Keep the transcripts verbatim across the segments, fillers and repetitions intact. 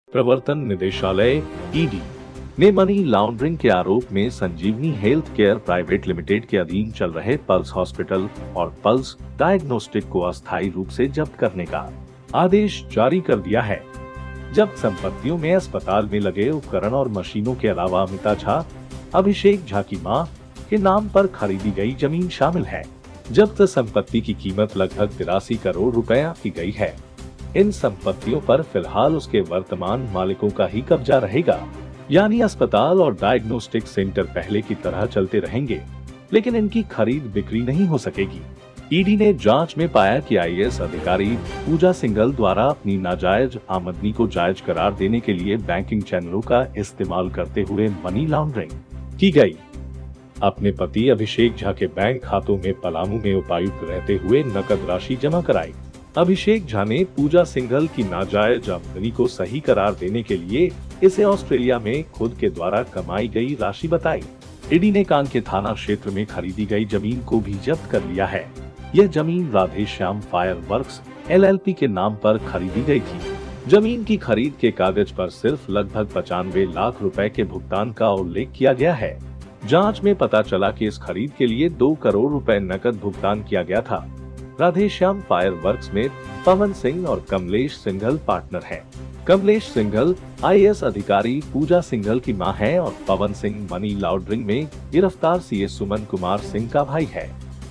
प्रवर्तन निदेशालय ईडी ने मनी लॉन्ड्रिंग के आरोप में Sanjeevani health care private limited के अधीन चल रहे पल्स हॉस्पिटल और पल्स डायग्नोस्टिक को अस्थायी रूप से जब्त करने का आदेश जारी कर दिया है। जब्त संपत्तियों में अस्पताल में लगे उपकरण और मशीनों के अलावा अमिता झा, अभिषेक झा की मां के नाम पर खरीदी गई जमीन शामिल है। जब्त संपत्ति की कीमत लगभग तिरासी करोड़ रुपया की गई है। इन संपत्तियों पर फिलहाल उसके वर्तमान मालिकों का ही कब्जा रहेगा, यानी अस्पताल और डायग्नोस्टिक सेंटर पहले की तरह चलते रहेंगे, लेकिन इनकी खरीद बिक्री नहीं हो सकेगी। ईडी ने जांच में पाया कि आईएएस अधिकारी पूजा सिंघल द्वारा अपनी नाजायज आमदनी को जायज करार देने के लिए बैंकिंग चैनलों का इस्तेमाल करते हुए मनी लॉन्ड्रिंग की गई। अपने पति अभिषेक झा के बैंक खातों में पलामू में उपायुक्त रहते हुए नकद राशि जमा कराई। अभिषेक झा ने पूजा सिंघल की नाजायज आमदनी को सही करार देने के लिए इसे ऑस्ट्रेलिया में खुद के द्वारा कमाई गई राशि बताई। ईडी ने कांके थाना क्षेत्र में खरीदी गई जमीन को भी जब्त कर लिया है। यह जमीन राधेश्याम फायर वर्क्स एलएलपी के नाम पर खरीदी गई थी। जमीन की खरीद के कागज पर सिर्फ लगभग पचानवे लाख रुपए के भुगतान का उल्लेख किया गया है। जांच में पता चला कि इस खरीद के लिए दो करोड़ रुपए नकद भुगतान किया गया था। राधेश्याम फायर वर्क्स में पवन सिंह और कमलेश सिंघल पार्टनर हैं। कमलेश सिंघल आईएएस अधिकारी पूजा सिंघल की मां है और पवन सिंह मनी लॉन्ड्रिंग में गिरफ्तार सीए सुमन कुमार सिंह का भाई है।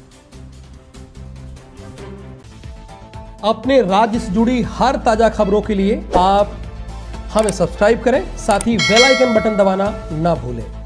अपने राज्य से जुड़ी हर ताजा खबरों के लिए आप हमें सब्सक्राइब करें, साथ ही बेल आइकन बटन दबाना ना भूलें।